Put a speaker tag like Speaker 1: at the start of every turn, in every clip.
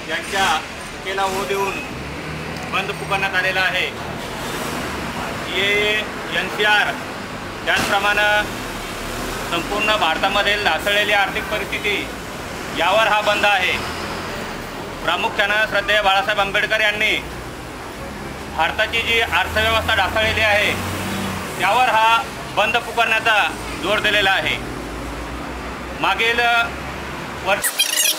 Speaker 1: यांच्या केला हो देऊन बंद पुकारण्यात आलेला आहे। NCR त्याचप्रमाणे संपूर्ण भारतामध्ये ढासळलेली आर्थिक परिस्थिती यावर हा बंद आहे। प्रामुख्याने श्रद्धेय बाळासाहेब आंबेडकर यांनी भारताची जी अर्थव्यवस्था ढासळलेली आहे त्यावर हा बंद पुकारण्याचा जोर दिलेला आहे। मागील वर्ष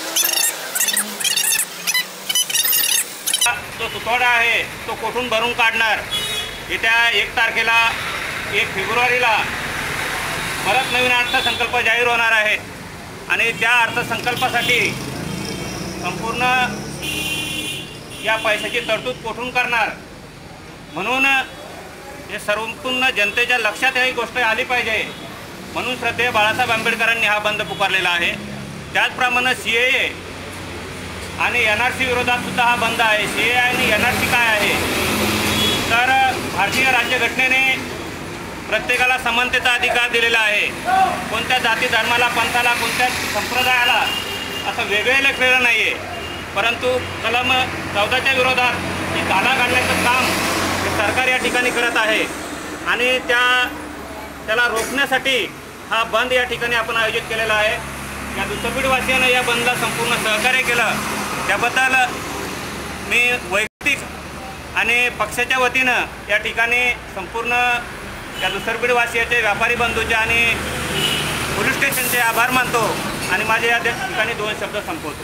Speaker 1: जो तुटवडा आहे तो कोठून भरून काढणार। येत्या 1 तारखेला 1 फेब्रुवारीला परत नवीन अर्थसंकल्प जाहीर होणार आहे आणि त्या अर्थसंकल्पासाठी संपूर्ण या पैशाची तरतूद कोठून करणार म्हणून हे संपूर्ण जनतेच्या लक्षात ही गोष्ट आली पाहिजे म्हणून श्रद्धेय बाळासाहेब आंबेडकरांनी हा बंद पुकारलेला आहे। त्याचप्रमाणे CAA आणि NRC विरोधात सुद्धा हा बंद आहे। CAA आणि NRC काय आहे तर भारतीय राज्यघटनेने प्रत्येकाला समानतेचा अधिकार दिलेला आहे। कोणत्या जाती धर्माला पंथाला कोणत्या संप्रदायाला असं वेगळे लेखलेलं नाही आहे, परंतु कलम 14च्या विरोधात ही घाला घालण्याचं काम हे सरकार या ठिकाणी करत आहे आणि त्याला रोखण्यासाठी हा बंद या ठिकाणी आपण आयोजित केलेला आहे। या दुसरबीडवासियांना या बंदला संपूर्ण सहकार्य केलं त्याबद्दल मी वैयक्तिक आणि पक्षाच्या वतीनं या ठिकाणी संपूर्ण या दुसरबीडवासियाचे व्यापारी बंधूचे आणि पोलीस स्टेशनचे आभार मानतो आणि माझे या ठिकाणी 2 शब्द संपवतो।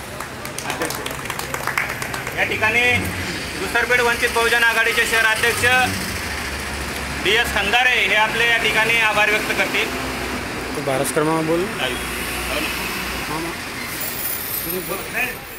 Speaker 1: या ठिकाणी दुसरबीड वंचित बहुजन आघाडीचे शहर अध्यक्ष DS खंदारे हे आपले या ठिकाणी आभार व्यक्त करतील।
Speaker 2: तो 12 क्रमांक बोल।